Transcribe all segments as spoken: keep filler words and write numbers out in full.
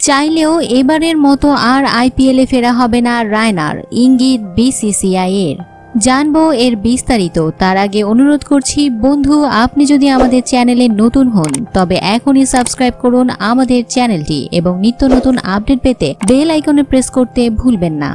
চাইলেও এবারের মতো আর আইপিএলে ফেরা হবে না রায়নার, ইঙ্গিত বিসিসিআই এর। জানবো এর বিস্তারিত তার আগে অনুরোধ করছি, বন্ধু আপনি যদি আমাদের চ্যানেলে নতুন হন তবে এখনই সাবস্ক্রাইব করুন আমাদের চ্যানেলটি এবং নিত্য নতুন আপডেট পেতে বেল আইকনে প্রেস করতে ভুলবেন না।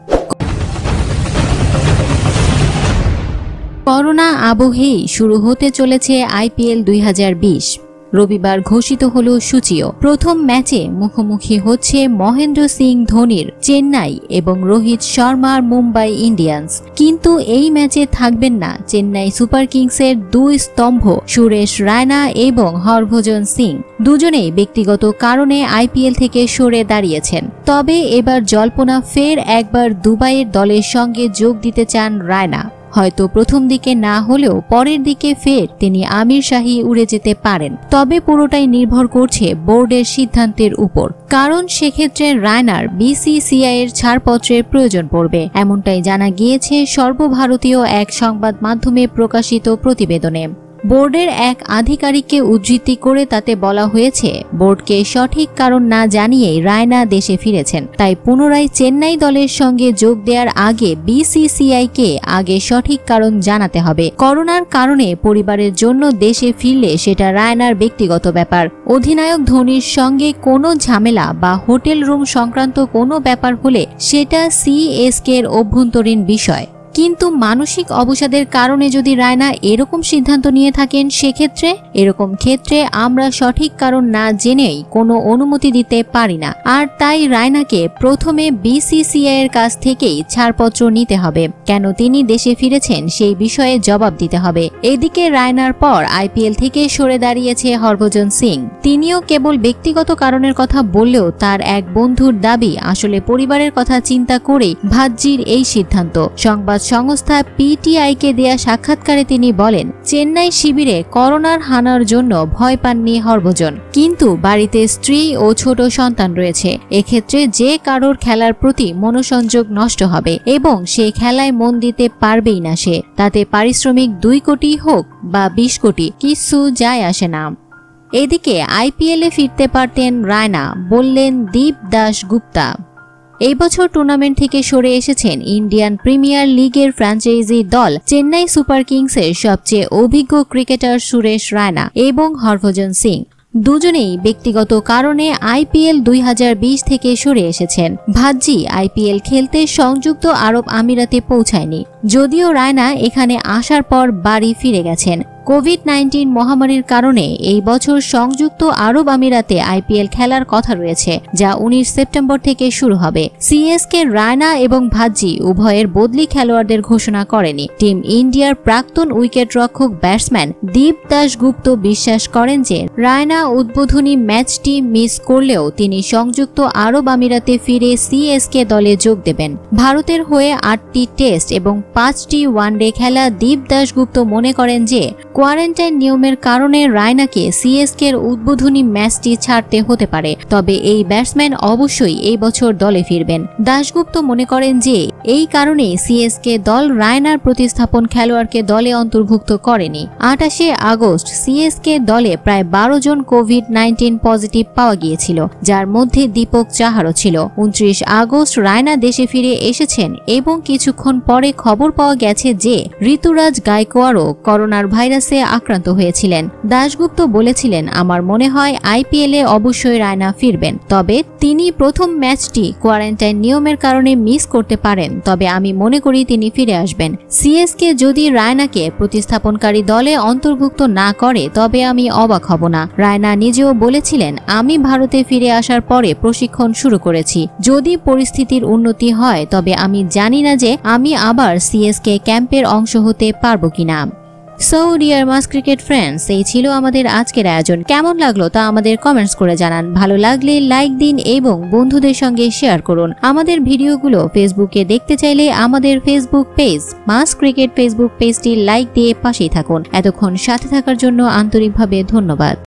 করোনা আবহেই শুরু হতে চলেছে আইপিএল দুই হাজার বিশ। রবিবার ঘোষিত হলো সূচিও। প্রথম ম্যাচে মুখোমুখি হচ্ছে মহেন্দ্র সিং ধোনির চেন্নাই এবং রোহিত শর্মার মুম্বাই ইন্ডিয়ান্স। কিন্তু এই ম্যাচে থাকবেন না চেন্নাই সুপার কিংসের দুই স্তম্ভ সুরেশ রায়না এবং হরভজন সিং। দুজনেই ব্যক্তিগত কারণে আইপিএল থেকে সরে দাঁড়িয়েছেন। তবে এবার জল্পনা ফের একবার দুবাইয়ের দলের সঙ্গে যোগ দিতে চান রায়না। হয়তো প্রথম দিকে না হলেও পরের দিকে ফের তিনি আমির শাহী উড়ে যেতে পারেন। তবে পুরোটাই নির্ভর করছে বোর্ডের সিদ্ধান্তের উপর, কারণ সেক্ষেত্রে রায়নার বিসিসিআই এর ছাড়পত্রের প্রয়োজন পড়বে, এমনটাই জানা গিয়েছে সর্বভারতীয় এক সংবাদ মাধ্যমে প্রকাশিত প্রতিবেদনে। বোর্ডের এক আধিকারিককে উদ্ধৃতি করে তাতে বলা হয়েছে, বোর্ডকে সঠিক কারণ না জানিয়েই রায়না দেশে ফিরেছেন, তাই পুনরায় চেন্নাই দলের সঙ্গে যোগ দেওয়ার আগে বিসিসিআই কে আগে সঠিক কারণ জানাতে হবে। করোনার কারণে পরিবারের জন্য দেশে ফিরলে সেটা রায়নার ব্যক্তিগত ব্যাপার। অধিনায়ক ধোনির সঙ্গে কোনো ঝামেলা বা হোটেল রুম সংক্রান্ত কোনো ব্যাপার হলে সেটা সিএসকে এর অভ্যন্তরীণ বিষয়। কিন্তু মানসিক অবসাদের কারণে যদি রায়না এরকম সিদ্ধান্ত নিয়ে থাকেন, সেক্ষেত্রে এরকম ক্ষেত্রে আমরা সঠিক কারণ না জেনেই কোনো অনুমতি দিতে পারি না। আর তাই রায়নাকে প্রথমে বিসিসিআই এর কাছ থেকেই ছাড়পত্র নিতে হবে। কেন তিনি দেশে ফিরেছেন সেই বিষয়ে জবাব দিতে হবে। এদিকে রায়নার পর আইপিএল থেকে সরে দাঁড়িয়েছে হরভজন সিং। তিনিও কেবল ব্যক্তিগত কারণের কথা বললেও তার এক বন্ধুর দাবি আসলে পরিবারের কথা চিন্তা করেই ভাজ্জির এই সিদ্ধান্ত। সংবাদ সংস্থা পিটিআই কে দেয়া সাক্ষাৎকারে তিনি বলেন, চেন্নাই শিবিরে করোনার হানার জন্য ভয় পাননি হরভজন, কিন্তু বাড়িতে স্ত্রী ও ছোট সন্তান রয়েছে। এক্ষেত্রে যে কারোর খেলার প্রতি মনোসংযোগ নষ্ট হবে এবং সে খেলায় মন দিতে পারবেই না সে, তাতে পারিশ্রমিক দুই কোটি হোক বা বিশ কোটি কিছু যায় আসে না। এদিকে আইপিএলে ফিরতে পারতেন রায়না, বললেন দীপ দাশগুপ্তা। এই বছর টুর্নামেন্ট থেকে সরে এসেছেন ইন্ডিয়ান প্রিমিয়ার লিগের ফ্র্যাঞ্চাইজি দল চেন্নাই সুপার কিংসের সবচেয়ে অভিজ্ঞ ক্রিকেটার সুরেশ রায়না এবং হরভজন সিং। দুজনেই ব্যক্তিগত কারণে আইপিএল দুই হাজার বিশ থেকে সরে এসেছেন। ভাজ্জি আইপিএল খেলতে সংযুক্ত আরব আমিরাতে পৌঁছায়নি, যদিও রায়না এখানে আসার পর বাড়ি ফিরে গেছেন। কোভিড নাইন্টিন মহামারীর কারণে এই বছর সংযুক্ত আরব আমিরাতে আইপিএল খেলার কথা রয়েছে, যা উনিশ সেপ্টেম্বর থেকে শুরু হবে। সিএসকে রায়না এবং ভাজ্জি উভয়ের বদলি খেলোয়াড়দের ঘোষণা করেনি। টিম ইন্ডিয়ার প্রাক্তন উইকেট রক্ষক ব্যাটসম্যান দীপ দাশগুপ্ত বিশ্বাস করেন যে রায়না উদ্বোধনী ম্যাচটি মিস করলেও তিনি সংযুক্ত আরব আমিরাতে ফিরে সিএসকে দলে যোগ দেবেন। ভারতের হয়ে আটটি টেস্ট এবং পাঁচটি ওয়ানডে খেলা দীপ দাশগুপ্ত মনে করেন যে কোয়ারেন্টাইন নিয়মের কারণে রায়নাকে সিএসকে এর উদ্বোধনী ম্যাচটি ছাড়তে হতে পারে। তবে এই ব্যাটসম্যান অবশ্যই এই বছর দলে ফিরবেন। দাশগুপ্ত মনে করেন যে এই কারণে সিএসকে দল রায়নার প্রতিস্থাপন খেলোয়াড়কে দলে অন্তর্ভুক্ত করেনি। আটাশে আগস্ট সিএসকে দলে প্রায় বারো জন কোভিড নাইন্টিন পজিটিভ পাওয়া গিয়েছিল, যার মধ্যে দীপক চাহারও ছিল। উনত্রিশ আগস্ট রায়না দেশে ফিরে এসেছেন এবং কিছুক্ষণ পরে খবর পাওয়া গেছে যে ঋতুরাজ গায়কোয়াড়ও করোনার ভাইরাস আক্রান্ত হয়েছিলেন। দাশগুপ্ত বলেছিলেন, আমার মনে হয় আইপিএলে অবশ্যই রায়না ফিরবেন, তবে তিনি প্রথম ম্যাচটি কোয়ারেন্টাইন নিয়মের কারণে মিস করতে পারেন, তবে আমি মনে করি তিনি ফিরে আসবেন। সিএসকে যদি রায়নাকে প্রতিস্থাপনকারী দলে অন্তর্ভুক্ত না করে তবে আমি অবাক হব না। রায়না নিজেও বলেছিলেন, আমি ভারতে ফিরে আসার পরে প্রশিক্ষণ শুরু করেছি, যদি পরিস্থিতির উন্নতি হয় তবে আমি জানি না যে আমি আবার সিএসকে ক্যাম্পের অংশ হতে পারবো কিনা। So dear mass cricket friends, এই ছিল আমাদের আজকের আয়োজন। কেমন লাগলো তা আমাদের কমেন্টস করে জানান। ভালো লাগলে লাইক দিন এবং বন্ধুদের সঙ্গে শেয়ার করুন। আমাদের ভিডিওগুলো ফেসবুকে দেখতে চাইলে আমাদের Facebook page mass cricket Facebook পেজটি লাইক দিয়ে পাশেই থাকুন। এতক্ষণ সাথে থাকার জন্য আন্তরিকভাবে ধন্যবাদ।